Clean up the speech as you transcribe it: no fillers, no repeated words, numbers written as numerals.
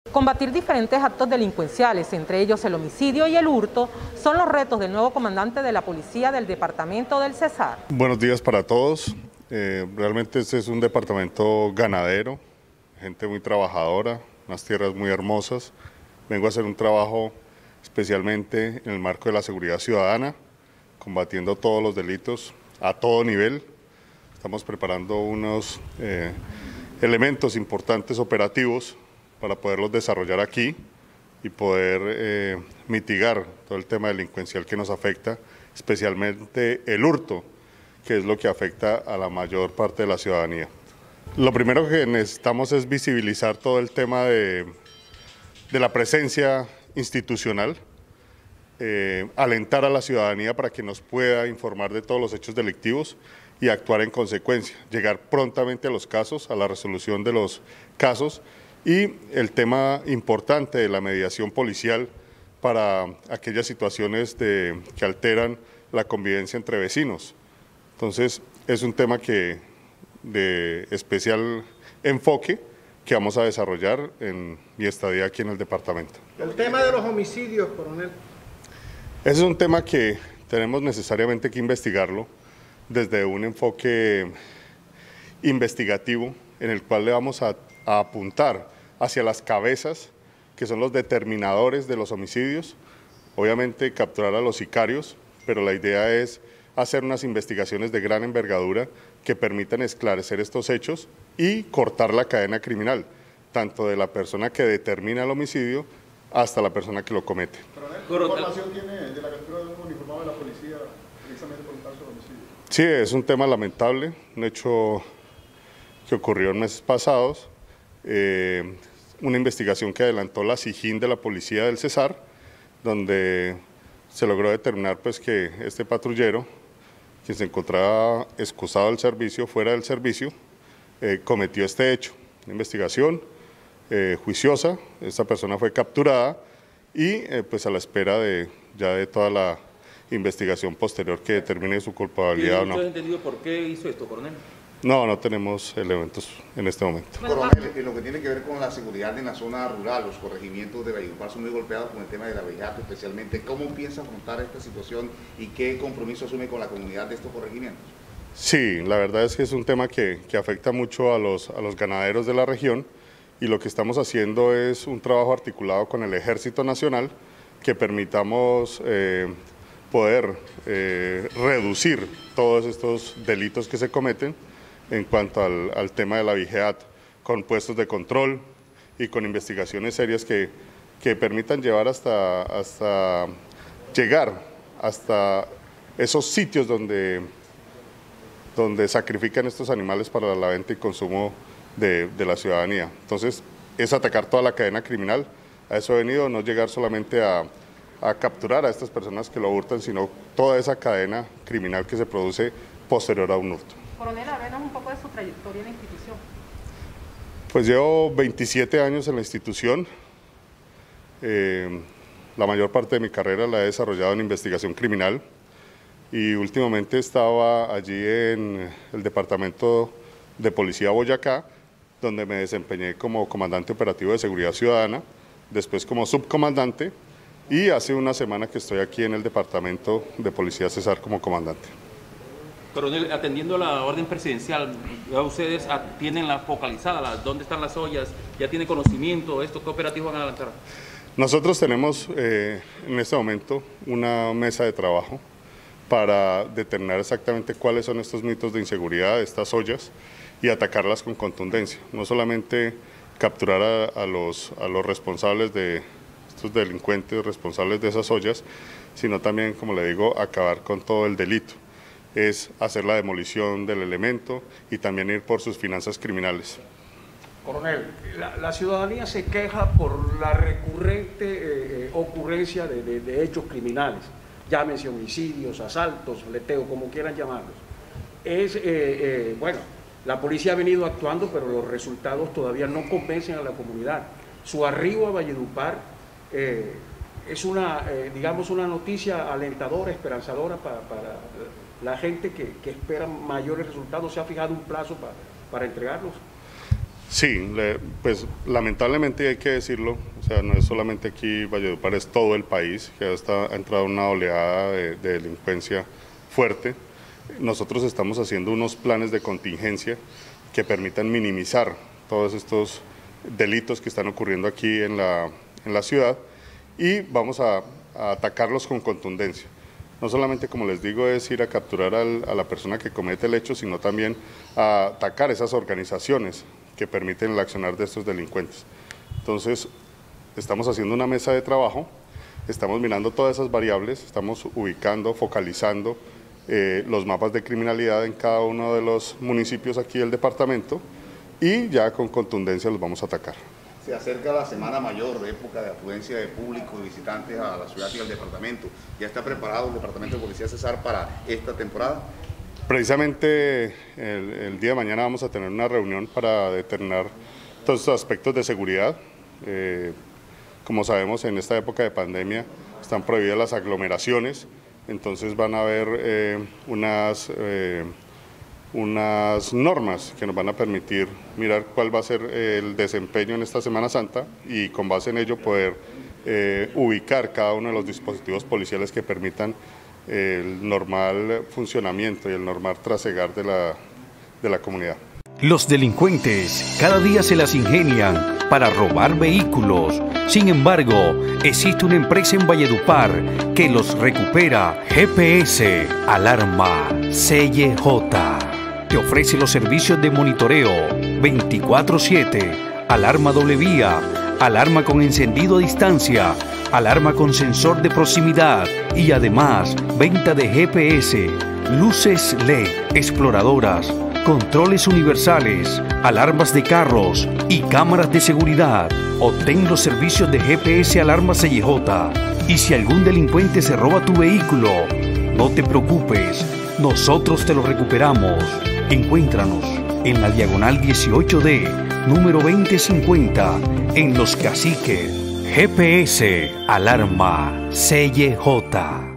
Combatir diferentes actos delincuenciales, entre ellos el homicidio y el hurto, son los retos del nuevo comandante de la policía del departamento del Cesar. Buenos días para todos. Realmente este es un departamento ganadero, gente muy trabajadora, unas tierras muy hermosas. Vengo a hacer un trabajo especialmente en el marco de la seguridad ciudadana, combatiendo todos los delitos a todo nivel. Estamos preparando unos elementos importantes operativos para poderlos desarrollar aquí y poder mitigar todo el tema delincuencial que nos afecta, especialmente el hurto, que es lo que afecta a la mayor parte de la ciudadanía. Lo primero que necesitamos es visibilizar todo el tema de la presencia institucional, alentar a la ciudadanía para que nos pueda informar de todos los hechos delictivos y actuar en consecuencia, llegar prontamente a los casos, a la resolución de los casos, y el tema importante de la mediación policial para aquellas situaciones que alteran la convivencia entre vecinos. Entonces, es un tema de especial enfoque que vamos a desarrollar en mi estadía aquí en el departamento. El tema de los homicidios, coronel. Ese es un tema que tenemos necesariamente que investigarlo desde un enfoque investigativo en el cual le vamos a apuntar hacia las cabezas que son los determinadores de los homicidios, obviamente capturar a los sicarios, pero la idea es hacer unas investigaciones de gran envergadura que permitan esclarecer estos hechos y cortar la cadena criminal, tanto de la persona que determina el homicidio hasta la persona que lo comete. ¿Qué información tiene de la captura de un uniformado de la policía precisamente por el caso del homicidio? Sí, es un tema lamentable, un hecho que ocurrió en meses pasados, una investigación que adelantó la SIJIN de la policía del Cesar, donde se logró determinar pues, que este patrullero, quien se encontraba excusado del servicio, fuera del servicio, cometió este hecho. Una investigación juiciosa, esta persona fue capturada y pues a la espera ya de toda la investigación posterior que determine su culpabilidad o no. ¿Usted ha entendido por qué hizo esto, coronel? No tenemos elementos en este momento. Coronel, en lo que tiene que ver con la seguridad en la zona rural, los corregimientos de Valledupar son muy golpeados con el tema de la vejato especialmente. ¿Cómo piensa afrontar esta situación y qué compromiso asume con la comunidad de estos corregimientos? Sí, la verdad es que es un tema que afecta mucho a los ganaderos de la región y lo que estamos haciendo es un trabajo articulado con el Ejército Nacional que permitamos poder reducir todos estos delitos que se cometen en cuanto al tema de la VIGEAT, con puestos de control y con investigaciones serias que permitan llevar llegar hasta esos sitios donde sacrifican estos animales para la venta y consumo de la ciudadanía. Entonces, es atacar toda la cadena criminal. A eso he venido, no llegar solamente a capturar a estas personas que lo hurtan, sino toda esa cadena criminal que se produce posterior a un hurto. Coronel, háblenos un poco de su trayectoria en la institución. Pues llevo 27 años en la institución. La mayor parte de mi carrera la he desarrollado en investigación criminal y últimamente estaba allí en el Departamento de Policía Boyacá, donde me desempeñé como comandante operativo de seguridad ciudadana, después como subcomandante y hace una semana que estoy aquí en el Departamento de Policía Cesar como comandante. Coronel, atendiendo la orden presidencial, ¿ya ustedes tienen la focalizada, dónde están las ollas? ¿Ya tienen conocimiento de esto? ¿Qué operativos van a adelantar? Nosotros tenemos en este momento una mesa de trabajo para determinar exactamente cuáles son estos mitos de inseguridad de estas ollas y atacarlas con contundencia. No solamente capturar a los responsables de estos delincuentes responsables de esas ollas, sino también, como le digo, acabar con todo el delito. Es hacer la demolición del elemento y también ir por sus finanzas criminales. Coronel, la ciudadanía se queja por la recurrente ocurrencia de hechos criminales, llámense homicidios, asaltos, leteo, como quieran llamarlos. Bueno, la policía ha venido actuando, pero los resultados todavía no convencen a la comunidad. Su arribo a Valledupar es digamos, una noticia alentadora, esperanzadora para la gente que espera mayores resultados. ¿Se ha fijado un plazo para entregarlos? Sí, pues lamentablemente hay que decirlo, o sea, no es solamente aquí Valledupar, es todo el país, que ha entrado una oleada de delincuencia fuerte. Nosotros estamos haciendo unos planes de contingencia que permitan minimizar todos estos delitos que están ocurriendo aquí en la ciudad y vamos a atacarlos con contundencia. No solamente, como les digo, es ir a capturar a la persona que comete el hecho, sino también a atacar esas organizaciones que permiten el accionar de estos delincuentes. Entonces, estamos haciendo una mesa de trabajo, estamos mirando todas esas variables, estamos ubicando, focalizando los mapas de criminalidad en cada uno de los municipios aquí del departamento y ya con contundencia los vamos a atacar. Se acerca la Semana Mayor, de época de afluencia de público y visitantes a la ciudad y al departamento. ¿Ya está preparado el Departamento de Policía Cesar para esta temporada? Precisamente el día de mañana vamos a tener una reunión para determinar todos estos aspectos de seguridad. Como sabemos, en esta época de pandemia están prohibidas las aglomeraciones, entonces van a haber unas normas que nos van a permitir mirar cuál va a ser el desempeño en esta Semana Santa y con base en ello poder ubicar cada uno de los dispositivos policiales que permitan el normal funcionamiento y el normal trasegar de la comunidad. Los delincuentes cada día se las ingenian para robar vehículos. Sin embargo, existe una empresa en Valledupar que los recupera. GPS Alarma CJ te ofrece los servicios de monitoreo 24/7, alarma doble vía, alarma con encendido a distancia, alarma con sensor de proximidad y además venta de GPS, luces LED, exploradoras, controles universales, alarmas de carros y cámaras de seguridad. Obtén los servicios de GPS Alarma CJ. Y si algún delincuente se roba tu vehículo, no te preocupes, nosotros te lo recuperamos. Encuéntranos en la diagonal 18D, número 2050, en Los Caciques. GPS Alarma CJ.